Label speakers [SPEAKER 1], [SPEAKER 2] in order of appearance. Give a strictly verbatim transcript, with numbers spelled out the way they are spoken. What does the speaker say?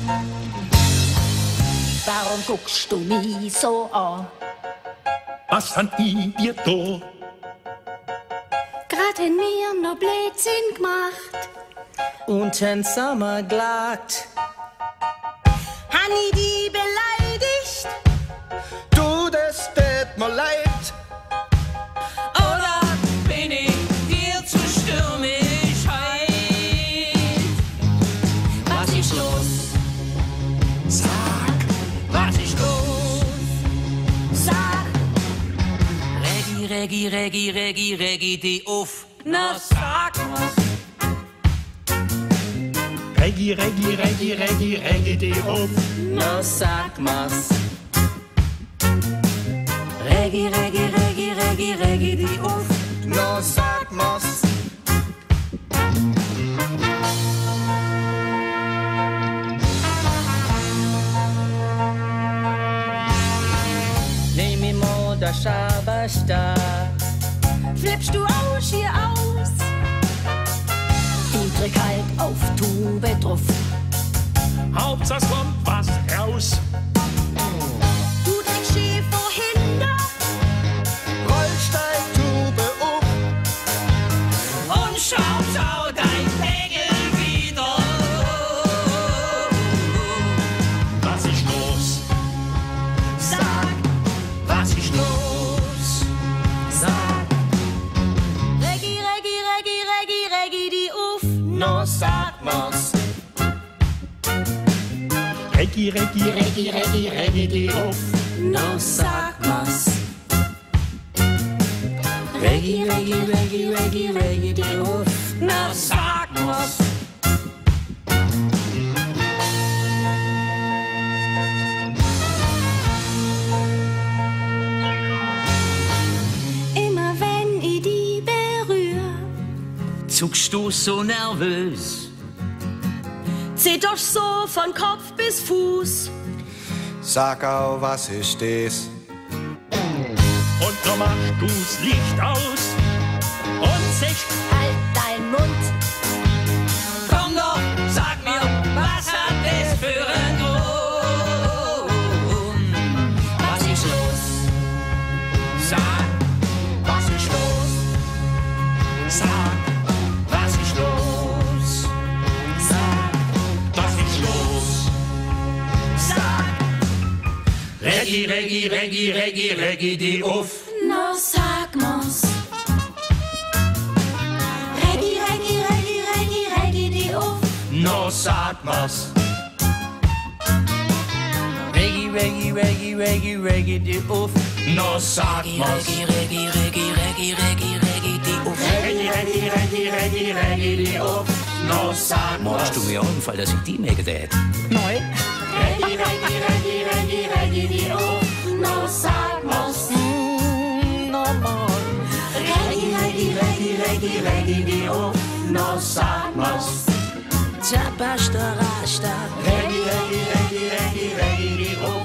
[SPEAKER 1] Warum guckst du mich so an?
[SPEAKER 2] Was han ich dir da?
[SPEAKER 1] Grad in mir noch Blödsinn gemacht.
[SPEAKER 3] Und den Sommer glatt.
[SPEAKER 1] Han ich die beleidigt?
[SPEAKER 3] Du, das tät mir leid.
[SPEAKER 4] Oder bin ich dir zu stürmisch heut? Was ist los? Sag, was ist los?
[SPEAKER 1] Sag,
[SPEAKER 4] Regi, Regi, Regi, Regi, Regi, die auf. Na sag was.
[SPEAKER 2] Reggi, Reggi, Reggi, Reggi, Reggi, die auf.
[SPEAKER 3] Na sag mal's.
[SPEAKER 4] Regi, Regi, Regi, Regi, Regi, die auf.
[SPEAKER 3] Na sag mal's. Nehm mir mal der Schaberstab.
[SPEAKER 1] flippst du aus hier aus? Ich drück halt auf Tube drauf.
[SPEAKER 2] Hauptsache es kommt was raus.
[SPEAKER 1] Du drückst schief vorhinder.
[SPEAKER 3] Rollsteig, Tube up.
[SPEAKER 4] Und schaut auch dein Pegel wieder.
[SPEAKER 2] Was ist los?
[SPEAKER 4] Sag, was ist los?
[SPEAKER 3] Sag,
[SPEAKER 1] Reggi, Reggi, Reggi, Reggi, Reggi, die auf.
[SPEAKER 3] na sag mal's.
[SPEAKER 2] Reggi, Reggi, Reggi, Reggi, Reggi, die auf.
[SPEAKER 3] Na sag mal's. Reggi, Reggi, Reggi, Reggi, Reggi, die auf.
[SPEAKER 4] Na sag was.
[SPEAKER 1] Immer wenn ich die berühr,
[SPEAKER 4] Zuckst du so nervös?
[SPEAKER 1] zieh doch so von Kopf bis Fuß.
[SPEAKER 5] Sag auch, was ist das?
[SPEAKER 2] Und dann machst du's Licht aus. Und sagst,
[SPEAKER 1] Halt dein Mund.
[SPEAKER 4] Komm doch, sag mir, was hat das für ein Grund? Was ist los? Sag, was ist los? Sag, was ist los? Sag,
[SPEAKER 2] was ist los?
[SPEAKER 4] sag,
[SPEAKER 2] Reggi, Reggi, Reggi, Reggi, Reggi, die auf.
[SPEAKER 1] Na sag mal's. Reggi, Reggi, Reggi, Reggi, Reggi, die auf.
[SPEAKER 2] No, sag mal's.
[SPEAKER 3] Reggi, Reggi, Reggi, Reggi, Reggi, die auf.
[SPEAKER 2] No, sag mal's.
[SPEAKER 4] Regi, Regi, Regi, Regi, Regi, Regi, die auf.
[SPEAKER 2] Reggi, Reggi, Reggi, Reggi, Reggi, die auf. No, sag
[SPEAKER 6] Machst du
[SPEAKER 2] mal's.
[SPEAKER 6] mir Augenfall, dass ich die mehr gedreht?
[SPEAKER 3] Nein.
[SPEAKER 2] Reggi, Reggi, Reggi, Reggi, Reggi, die auf.
[SPEAKER 1] Na sag mal's.
[SPEAKER 3] Normal.
[SPEAKER 2] Reggi, Reggi, Reggi, Reggi, Reggi, die auf. No, sag mal's.
[SPEAKER 3] Zapasta, Rasta.
[SPEAKER 2] Reggi, Reggi, Reggi, Reggi, Reggi, die auf.